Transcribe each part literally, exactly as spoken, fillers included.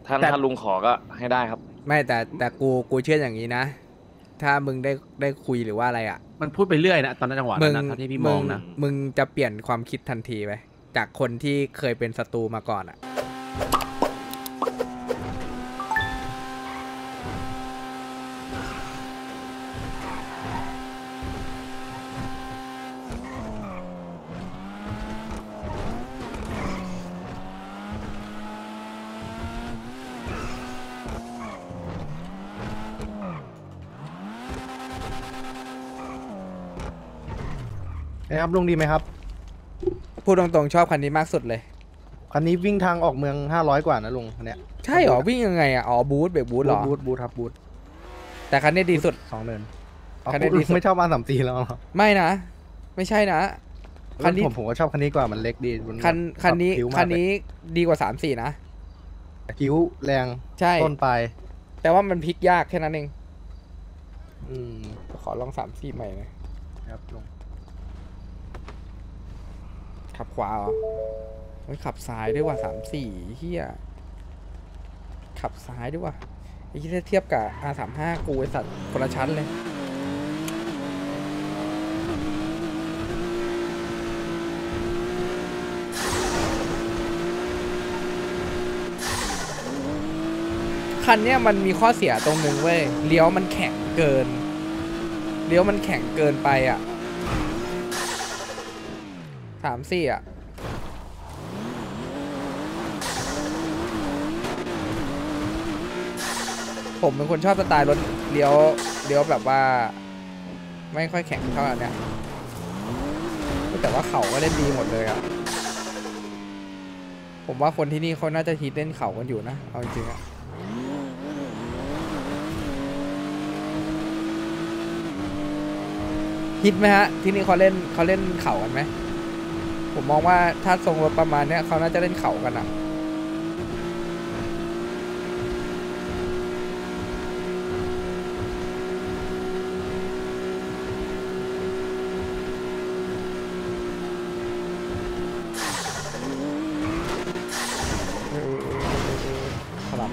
ถ้าแต่ถ้าลุงขอก็ให้ได้ครับไม่แต่แต่กูกูเชื่ออย่างนี้นะ ถ้ามึงได้ได้คุยหรือว่าอะไรอ่ะมันพูดไปเรื่อยนะตอนนั้นจังหวะมึนั้นงนะเท่าที่พี่มมึอง งนะมึงจะเปลี่ยนความคิดทันทีไปจากคนที่เคยเป็นศัตรูมาก่อนอ่ะนะครับลุงดีไหมครับพูดตรงๆชอบคันนี้มากสุดเลยคันนี้วิ่งทางออกเมืองห้าร้อยกว่านะลุงคันเนี้ยใช่เหรอ วิ่งยังไงอ่ะ อ๋อ บูทเบรกบูทเหรอบูทบูทครับบูทแต่คันนี้ดีสุดสองเนินคันนี้ลุดีงสุดไม่ชอบอาสามสี่แล้วเหรอไม่นะ ไม่ใช่นะ คันนี้ผมผมก็ชอบคันนี้กว่ามันเล็กดีมัคันคันนี้ผิวมากคันนี้ดีกว่าสามสี่นะคิ้วแรงใช่ต้นปลายแต่ว่ามันพลิกยากแค่นั้นเองอืมขอลองสามสี่ใหม่หน่อยครับลุงขับขวาเหรอเฮ้ยขับซ้ายด้วยว่ะสามสี่เฮียขับซ้ายด้วยว่ะไอ้ที่เทียบกับ อาร์ สามสิบห้า กูไอสัตว์คนละชั้นเลย คันเนี้ยมันมีข้อเสียตรงนึงเว้ย เลี้ยวมันแข็งเกิน เลี้ยวมันแข็งเกินไปอ่ะสามสี่อ่ะ ผมเป็นคนชอบสไตล์รถเลี้ยวเลี้ยวแบบว่า ไม่ค่อยแข็งเท่าอันเนี้ยแต่ว่าเขาก็เล่นดีหมดเลยอ่ะ ผมว่าคนที่นี่เขาน่าจะฮิตเล่นเขากันอยู่นะ เอาจริงๆอ่ะ ฮิตไหมฮะ ที่นี่เขาเล่นเขาเล่นเขากันไหม ผมมองว่าถ้าทรงรถประมาณเนี้ยเขาน่าจะเล่นเขากันอ่ะ เออเออเออเออสลับ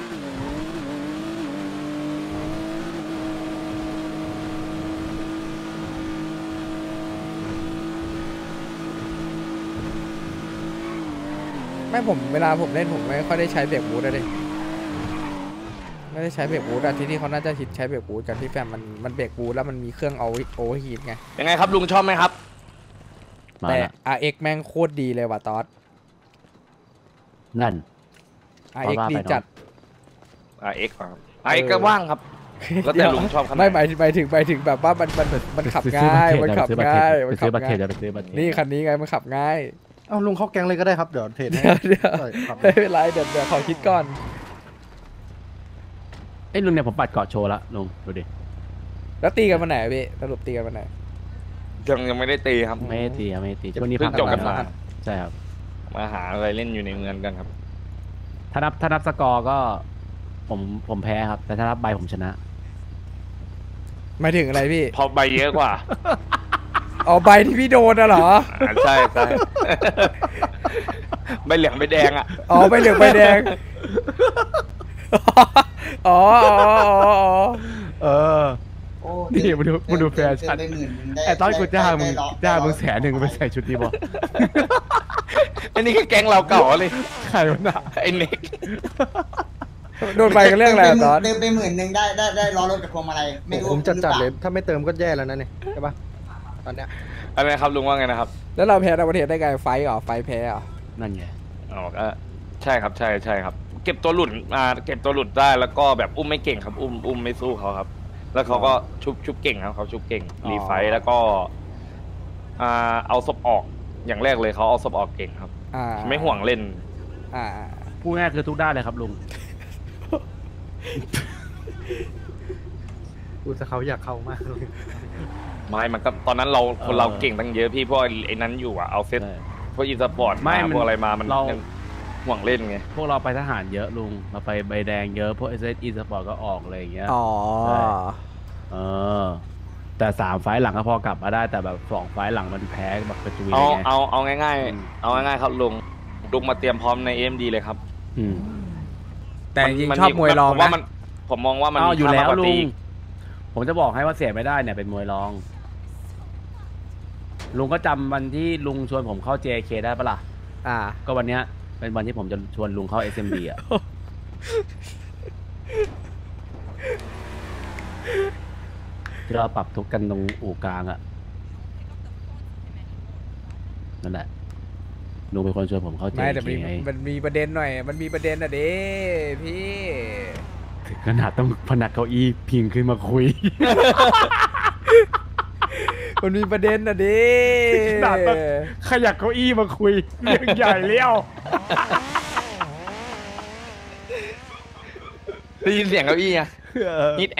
ไม่ผมเวลาผมเล่นผมไม่ค่อยได้ใช้เบรกบูทอะดิไม่ได้ใช้เบรกบูทอะที่นี่เขาน่าจะฮิตใช้เบรกบูทกันที่แฟมมันมันเบรกบูทแล้วมันมีเครื่องเอาโอเวอร์ฮีทไงยังไงครับลุงชอบไหมครับมาแต่ละอาร์ เอ็กซ์ แม่งโคตรดีเลยว่ะตอสนั่นอาร์ เอ็กซ์ว่าไปดีเนอะจัดอ่าเอ็กครับอ่าเอ็กก็ว่างครับ แล้วแต่ลุงชอบขนาดไหนไม่หมายหมายถึงหมายถึงแบบว่ามันมันมันขับง่ายมันขับง่ายมันไปขัซื้บอบัตรเครง่ายดิตไปซื้อบัตรเครดิตนี่คันนี้ไงมันขับง่ายเอ้าลุงเข้าแก๊งเลยก็ได้ครับเดี๋ยวเทรดให้เดี๋ยวเดี๋ยวใช่ครับไม่เป็นไรเดี๋ยวเดี๋ยวขอคิดก่อนเอ้ยลุงเนี่ยผมปัดเกาะโชว์ละลุงดูดิแล้วตีกันวันไหนอะพี่สรุปตีกันวันไหนยังยังไม่ได้ตีครับไม่ได้ตีครับไม่ได้ตีช่วงนี้เพิ่พังกจบกันมามาใช่ครับมาหาอะไรเล่นอยู่ในเมืองกันครับถ้านับถ้านับสกอร์ก็ผมผมแพ้ครับ แต่ถ้านับใบผมชนะหมายถึงอะไรพี่พอใบเยอะกว่าอ๋อใบที่พี่โดนน่ะเหรออ่าใช่ใช่ ใบเหลืองใบแดงอ่ะอ๋อใบเหลืองใบแดง อ๋ออ๋ออ๋ออ๋อเออโอ้นี่มาดูมาดูแฟชั่นเติมไปหมื่นหนึ่งได้ไอ้ตอนกูจ้างมึงได้ร้อยจ้างมึงได้ร้อยแสนหนึ่งไปใส่ชุดนี้บ่อันนี้แค่แก๊งเราเก่าเลยใครวะน่ะไอ้เน็กโดนใบกันเรื่องอะไรอะตอนเติมไปหมื่นหนึ่งได้ได้ได้ล้อรถกับพวงมาลัยไม่รู้ผมจัดจัดหเลรืยอปาถ้าไม่เติมก็แย่แล้วนะเนี่ยใช่ปะตอนเนี้ยอะไรนะครับลุงว่าไงนะครับแล้วเราแพ้ในประเทศได้ไงไฟท์เหรอไฟท์แพ้เหรอนั่นไงอ๋อก็ใช่ครับใช่ใช่ครับ เก็บตัวหลุดมาเก็บตัวหลุดได้แล้วก็แบบอุ้มไม่เก่งครับ อุ้มอุ้มไม่สู้เขาครับ แล้วเขาก็ชุบชุบเก่งครับเขาชุบเก่งรีไฟท์แล้วก็อ่าเอาศพออกอย่างแรกเลยเขาเอาศพออกเก่งครับอ่าไม่ห่วงเล่นอ่าพูดง่ายคือทุกด้านเลยครับลุงกูจะเขาอยากเข้ามากเลยไม่มันก็ตอนนั้นเราคนเราเก่งตั้งเยอะพี่เพราะไอ้นั้นอยู่อะเอาเซตใช่พวกอีสปอร์ตไม่มามันพวกอะไรมามันเรายังห่วงเล่นไงพวกเราไปทหารเยอะลุง เราไปใบแดงเยอะพวกเอสเอสอีสปอร์ตก็ออกอะไรอย่างเงี้ยอ๋อใช่ เออ แต่สามไฟล์หลังก็พอกลับมาได้แต่แบบสองไฟล์หลังมันแพ้แบบกระจุยเอาเลยไงเอาเอาง่ายอืมๆ เอาง่ายๆครับลุงลุงมาเตรียมพร้อมในเอ็มดีเลยครับอืมแต่จริงมันๆชอบมวยรองผมว่านะมันผมมองว่ามันอ้าวมีอยู่ค่าแล้มากวกว่าลุตีง ผมจะบอกให้ว่าเสียไม่ได้เนี่ยเป็นมวยรอง ลุงก็จำวันที่ลุงชวนผมเข้า เจ เค ได้ปะล่ะอ่าก็วันเนี้ยเป็นวันที่ผมจะชวนลุงเข้า เอส เอ็ม ดี อ่ะ ที่เราปรับทุกข์กันตรงอู่กลางอ่ะ นั่นแหละ ลุงเป็นคนชวนผมเข้า เจไม่แต่เคมันมีไงมันมีประเด็นหน่อย มันมีประเด็นอ่ะเด้พี่ถึงขนาดต้องพนักเก้าอี้พิงขึ้นมาคุยมันมีประเด็นอ่ะเด้ขนาดต้องขยักเก้าอี้มาคุยเรื่องใหญ่เลี้ยวได้ยินเสียงเก้าอี้อะนิดแอบ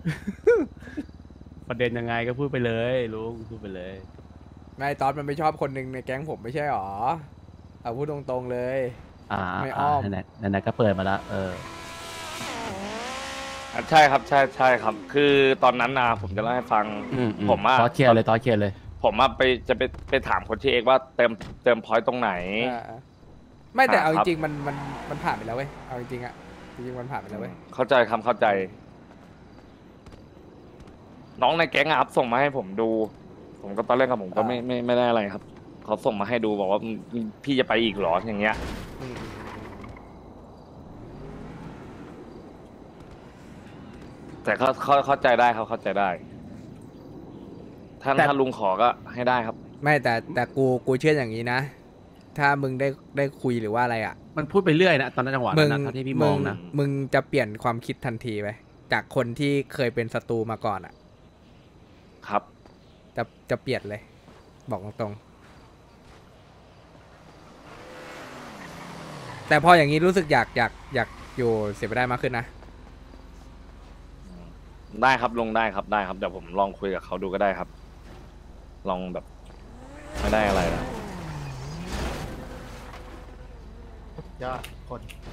ประเด็นยังไงก็พูดไปเลยลุงพูดไปเลยไม่ตอนมันไม่ชอบคนหนึ่งในแก๊งผมไม่ใช่หรอ เอาพูดตรงๆเลยอ่าไม่อ้อมนั่นแหละนั่นแหละก็เปิดมาละเอออ่ะใช่ครับใช่ใช่ครับ คือตอนนั้นนะผมจะเล่าให้ฟังอือืผมอะตอสเคลียร์เลยตอสเคลียร์เลยผมอะไปจะไปไปถามคนที่เอกว่าเติมเติมพอยต์ตรงไหนอ่าไม่แต่อ่าเอาจครับริงๆมันมันมันผ่านไปแล้วเว้ย เอาจริงๆอะจริงๆมันผ่านไปแล้วเว้ยเข้าใจคำเข้าใจ น้องในแก๊งอะครับส่งมาให้ผมดู ผมก็ตอนแรกกับผมก็ไม่ไม่ไม่ได้อะไรครับเขาส่งมาให้ดูบอกว่าพี่จะไปอีกเหรออย่างเงี้ยอืมแต่เขาเขาเข้าใจได้เขาเข้าใจได้ ถ้าแต่ถ้าลุงขอก็ให้ได้ครับไม่แต่แต่กูกูเชื่ออย่างนี้นะ ถ้ามึงได้ได้คุยหรือว่าอะไรอะมันพูดไปเรื่อยนะตอนนั้นจังหวะมึนั้นงนะเท่าที่พี่มองนะมึงจะเปลี่ยนความคิดทันทีไปจากคนที่เคยเป็นศัตรูมาก่อนอะครับจะจะเปลี่ยนเลย บอกตรงๆแต่พออย่างนี้รู้สึกอยากอยากอยากอยู่เสียไปได้มากขึ้นนะได้ครับลงได้ครับได้ครับเดี๋ยวผมลองคุยกับเขาดูก็ได้ครับ ลองแบบไม่ได้อะไรนะยอดคน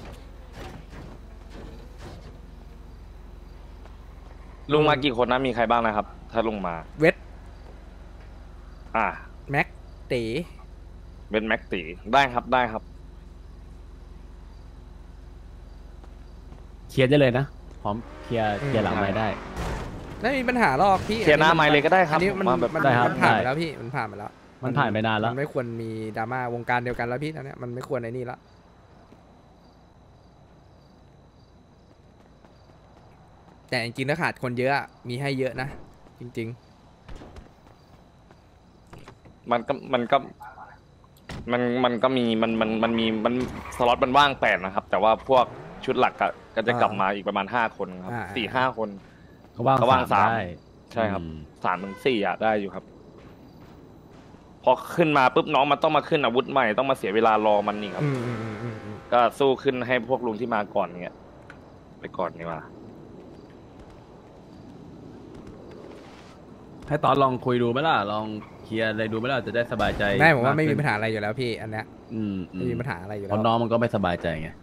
ลุงมากี่คนนะมีใครบ้างนะครับ ถ้าลุงมาเวทอ่าแม็กตีเป็นแม็กตีได้ครับได้ครับเคลียร์ได้เลยนะ พร้อมเคลียร์เคลียร์หลังไม้ได้ไม่มีปัญหาหรอกพี่เคลียร์หน้าไมค์เลยก็ได้ครับอันนี้มันผมว่าแบบมันได้ครับมันผ่านไปได้แล้วพี่มันผ่านไปแล้วมันผ่านไปนานแล้วมันไม่ควรมีดราม่าวงการเดียวกันแล้วพี่ตอนเนี้ยมันไม่ควรในนี่ละแต่จริงๆถ้าขาดคนเยอะอะมีให้เยอะนะ จริงมันก็มันก็ มันมันก็มีมันมันมันมีมันสล็อตมันว่างแปดนะครับ แต่ว่าพวกชุดหลักก็ก็จะกลับมาอีกประมาณห้าคนครับสี่ห้าคนเขาว่างเขาว่างสามสามได้ใช่ครับอืมสามถึงสี่อะได้อยู่ครับ พอขึ้นมาปุ๊บน้องมันต้องมาขึ้นอาวุธใหม่ต้องมาเสียเวลารอมันนี่คๆรับอืมอืมอืมอืมอืมก็สู้ขึ้นให้พวกลุงที่มาก่อนเงี้ยไปก่อนดีกว่าให้ตอนลองคุยดูไหมล่ะ ลองเคลียร์อะไรดูไหมล่ะจะได้สบายใจไม่ผมว่าไม่มีขึ้นปัญหาอะไรอยู่แล้วพี่อันเนี้ยอืมอืไม่มีปัญหาอะไรอยู่เพแล้วราะน้องมันก็ไม่สบายใจไง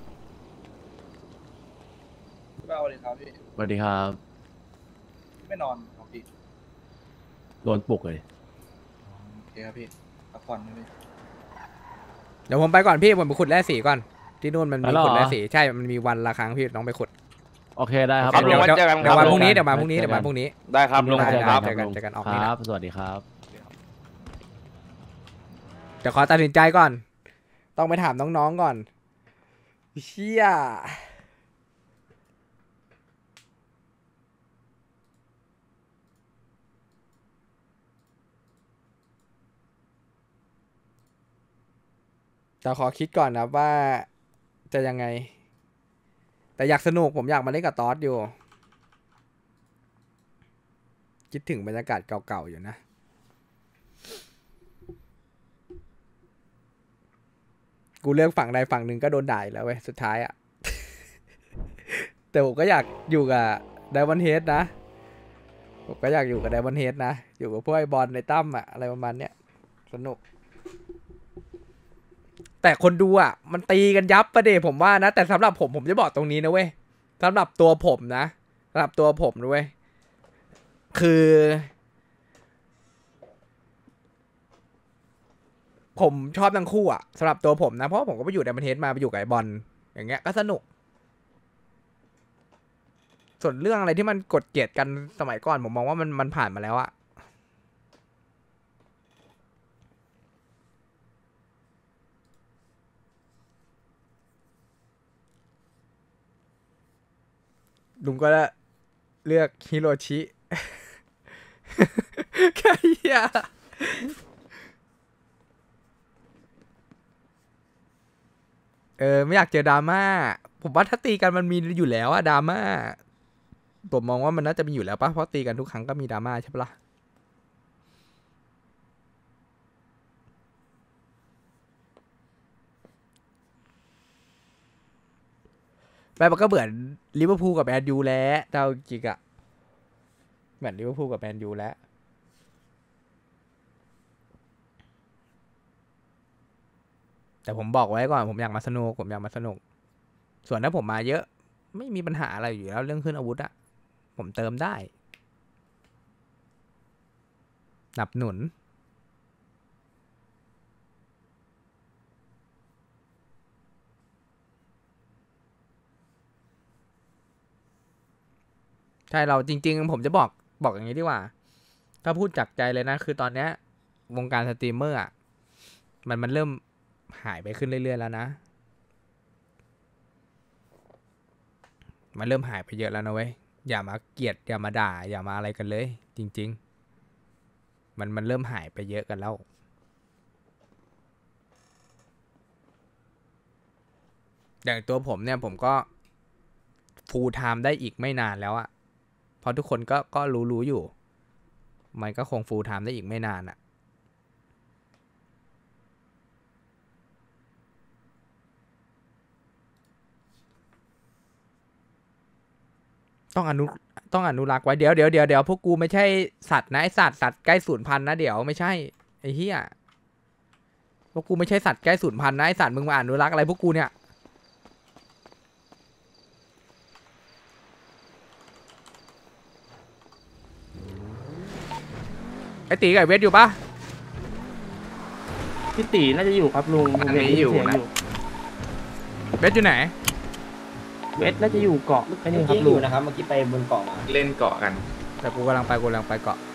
สวัสดีครับพี่สวัสดีครับไม่นอนครับพี่โดนปลุกเลยโอเคครับพี่พักผ่อนนะพี่เดี๋ยวผมไปก่อนพี่ผมไปขุดแร่สีก่อนที่นู่นมันมีไปแล้วเหรอขุดแร่สีใช่มันมีวันละครั้งพี่น้องไปขุดโอเคได้ครับครับเดี๋ยวลุงเดี๋ยวเจอกันเดี๋ยวมาครับพรุ่งนี้ลุงเดี๋ยวมาพรุ่งนี้เจอกันเดี๋ยวมาพรุ่งนี้ได้ครับลุงได้คได้รับเจอกันลุงเจอกันออกคนี่รันะบ สวัสดีครับเดี๋ยวขอตัดสินใจก่อน ต้องไปถามน้องๆก่อนเชี่ยแต่ขอคิดก่อนนะว่าจะยังไง แต่อยากสนุกผมอยากมาเล่นกับตอสอยู่ คิดถึงบรรยากาศเก่าๆอยู่นะ กูเลือกฝั่งใดฝั่งหนึ่งก็โดนด่าอีกแล้วเว้ยสุดท้ายอะ แต่ผมก็อยากอยู่กับไดมอนเฮดนะ ผมก็อยากอยู่กับไดมอนเฮดนะ อยู่กับพวกไอ้บอลในตั้มอะอะไรประมาณเนี้ยสนุก แต่คนดูอะมันตีกันยับประเดี๋ยผมว่านะ แต่สำหรับผมผมจะบอกตรงนี้นะเว้ยสำหรับตัวผมนะสำหรับตัวผมนะเว้ยคือ ผมชอบทั้งคู่อะสำหรับตัวผมนะเพราะผมก็ไปอยู่ในประเทศมาไปอยู่กับไอ้บอลอย่างเงี้ยก็สนุกส่วนเรื่องอะไรที่มันกดเกลียดกันสมัยก่อนผมมองว่ามันมันผ่านมาแล้วอะลุงก็เลือกฮิโรชิ แค่เหี้ยเออไม่อยากเจอดราม่าผมว่าถ้าตีกันมันมีอยู่แล้วอะดราม่าผมมองว่ามันน่าจะมีอยู่แล้วปะเพราะตีกันทุกครั้งก็มีดราม่าใช่ปะล่ะไปมันก็เหมือนลิเวอร์พูลกับแมนยูแล้วเจ้าจริงอะเหมือนลิเวอร์พูลกับแมนยูแล้วแต่ผมบอกไว้ก่อนผมอยากมาสนุกผมอยากมาสนุกส่วนถ้าผมมาเยอะไม่มีปัญหาอะไรอยู่แล้วเรื่องขึ้นอาวุธอะผมเติมได้หนับหนุนใช่เราจริงๆผมจะบอกบอกอย่างนี้ดีกว่าถ้าพูดจากใจเลยนะคือตอนเนี้ยวงการสตรีมเมอร์อะมันมันเริ่มหายไปขึ้นเรื่อยๆแล้วนะมันเริ่มหายไปเยอะแล้วนะเว้ยอย่ามาเกลียดอย่ามาด่าอย่ามาอะไรกันเลยจริงๆมันมันเริ่มหายไปเยอะกันแล้วอย่างตัวผมเนี่ยผมก็ฟูลไทม์ได้อีกไม่นานแล้วอะเพราะทุกคนก็ก็รู้รู้อยู่มันก็คงฟูลไทม์ได้อีกไม่นานอะต้องอนุต้องอนุรักษ์ไว้เดี๋ยวเดี๋ยวเดี๋ยวเดี๋ยวพวกกูไม่ใช่สัตว์นะไอสัตว์สัตว์ใกล้สูญพันธุ์นะเดี๋ยวไม่ใช่ไอเฮียพวกกูไม่ใช่สัตว์ใกล้สูญพันธุ์นะไอสัตว์มึงมาอนุรักษ์อะไรพวกกูเนี่ยไอตีกับไอเวทอยู่ปะพี่ตีน่าจะอยู่ครับลุงอันนี้อยู่นะเวทอยู่ไหนเวทน่าจะอยู่เกาะไอ้นี่เมื่อครับกี้ลุอง ยู่นะครับ เมื่อกี้ไปบนเกาะมาเล่นเกาะกันแต่กูกำลังไปกูกำลังไปเกาะ